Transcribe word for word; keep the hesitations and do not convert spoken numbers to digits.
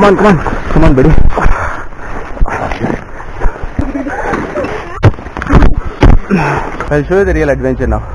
on, come on, come on, buddy. I'll show you the real adventure now.